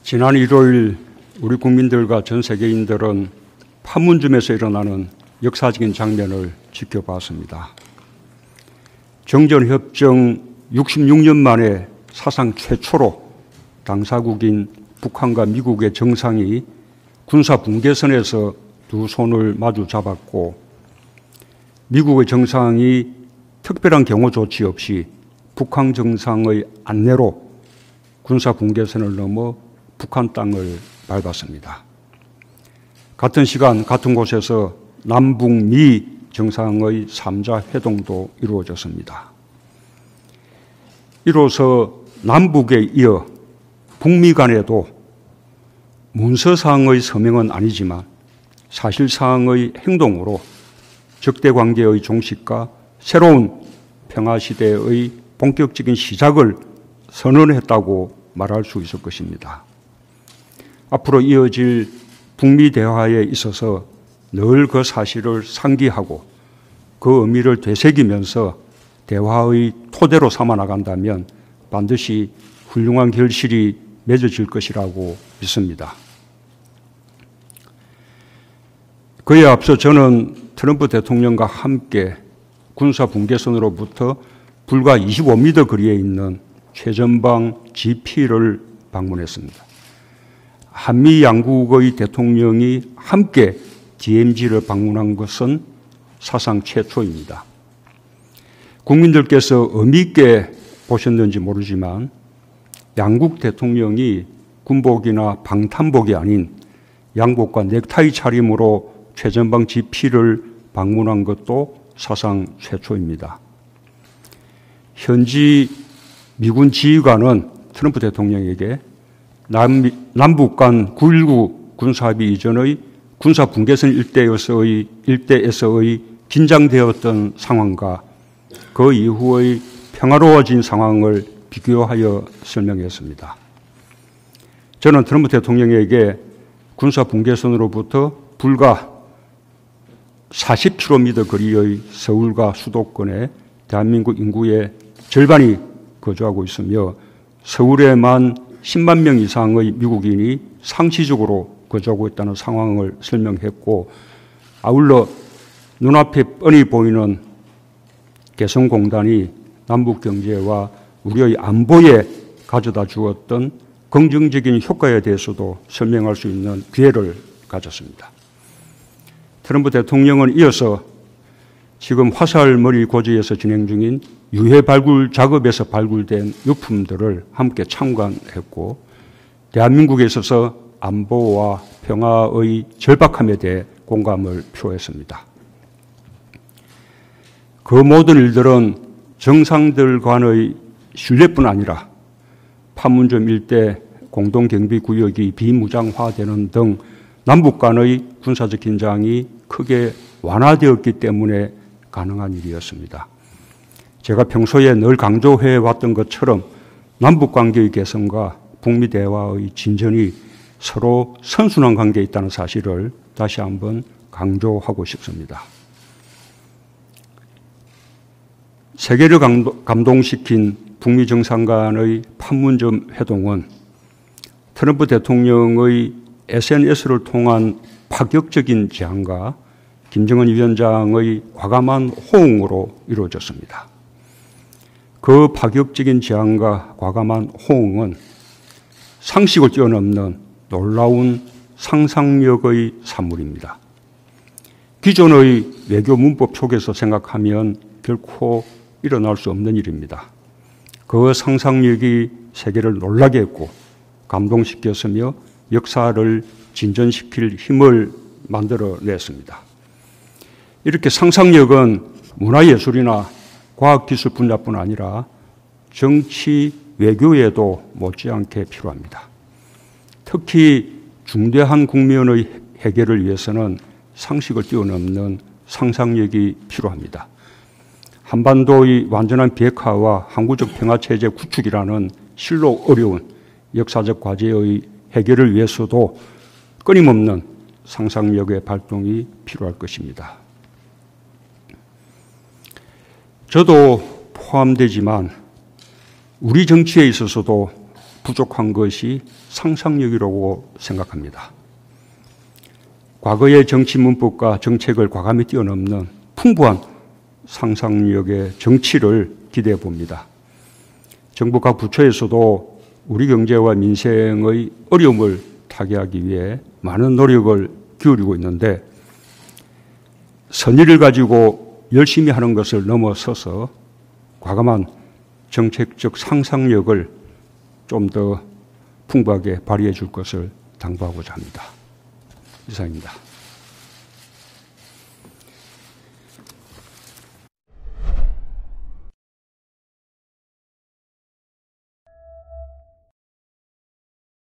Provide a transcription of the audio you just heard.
지난 1월 우리 국민들과 전 세계인들은 판문점에서 일어나는 역사적인 장면을 지켜봤습니다. 정전협정 66년 만에 사상 최초로 당사국인 북한과 미국의 정상이 군사 분계선에서 두 손을 마주 잡았고, 미국의 정상이 특별한 경호 조치 없이 북한 정상의 안내로 군사 분계선을 넘어 북한 땅을 밟았습니다. 같은 시간 같은 곳에서 남북미 정상의 3자 회동도 이루어졌습니다. 이로써 남북에 이어 북미 간에도 문서상의 서명은 아니지만 사실상의 행동으로 적대관계의 종식과 새로운 평화시대의 본격적인 시작을 선언했다고 말할 수 있을 것입니다. 앞으로 이어질 북미 대화에 있어서 늘 그 사실을 상기하고 그 의미를 되새기면서 대화의 토대로 삼아 나간다면 반드시 훌륭한 결실이 맺어질 것이라고 믿습니다. 그에 앞서 저는 트럼프 대통령과 함께 군사 분계선으로부터 불과 25m 거리에 있는 최전방 GP를 방문했습니다. 한미 양국의 대통령이 함께 DMZ를 방문한 것은 사상 최초입니다. 국민들께서 의미 있게 보셨는지 모르지만 양국 대통령이 군복이나 방탄복이 아닌 양복과 넥타이 차림으로 최전방 GP를 방문한 것도 사상 최초입니다. 현지 미군 지휘관은 트럼프 대통령에게 남북 간 9.19 군사합의 이전의 군사 분계선 일대에서의 긴장되었던 상황과 그 이후의 평화로워진 상황을 비교하여 설명했습니다. 저는 트럼프 대통령에게 군사 분계선으로부터 불과 40km 거리의 서울과 수도권에 대한민국 인구의 절반이 거주하고 있으며 서울에만 10만 명 이상의 미국인이 상시적으로 거주하고 있다는 상황을 설명했고, 아울러 눈앞에 뻔히 보이는 개성공단이 남북 경제와 우리의 안보에 가져다 주었던 긍정적인 효과에 대해서도 설명할 수 있는 기회를 가졌습니다. 트럼프 대통령은 이어서 지금 화살머리 고지에서 진행 중인 유해 발굴 작업에서 발굴된 유품들을 함께 참관했고, 대한민국에 있어서 안보와 평화의 절박함에 대해 공감을 표했습니다. 그 모든 일들은 정상들 간의 신뢰뿐 아니라 판문점 일대 공동경비구역이 비무장화되는 등 남북 간의 군사적 긴장이 크게 완화되었기 때문에 가능한 일이었습니다. 제가 평소에 늘 강조해 왔던 것처럼 남북관계의 개선과 북미 대화의 진전이 서로 선순환 관계에 있다는 사실을 다시 한번 강조하고 싶습니다. 세계를 감동시킨 북미 정상 간의 판문점 회동은 트럼프 대통령의 SNS를 통한 파격적인 제안과 김정은 위원장의 과감한 호응으로 이루어졌습니다. 그 파격적인 제안과 과감한 호응은 상식을 뛰어넘는 놀라운 상상력의 산물입니다. 기존의 외교 문법 속에서 생각하면 결코 일어날 수 없는 일입니다. 그 상상력이 세계를 놀라게 했고 감동시켰으며 역사를 진전시킬 힘을 만들어냈습니다. 이렇게 상상력은 문화예술이나 과학기술 분야뿐 아니라 정치, 외교에도 못지않게 필요합니다. 특히 중대한 국면의 해결을 위해서는 상식을 뛰어넘는 상상력이 필요합니다. 한반도의 완전한 비핵화와 항구적 평화체제 구축이라는 실로 어려운 역사적 과제의 해결을 위해서도 끊임없는 상상력의 발동이 필요할 것입니다. 저도 포함되지만 우리 정치에 있어서도 부족한 것이 상상력이라고 생각합니다. 과거의 정치 문법과 정책을 과감히 뛰어넘는 풍부한 상상력의 정치를 기대해 봅니다. 정부가 부처에서도 우리 경제와 민생의 어려움을 타개하기 위해 많은 노력을 기울이고 있는데 선의를 가지고 열심히 하는 것을 넘어서서 과감한 정책적 상상력을 좀 더 풍부하게 발휘해 줄 것을 당부하고자 합니다. 이상입니다.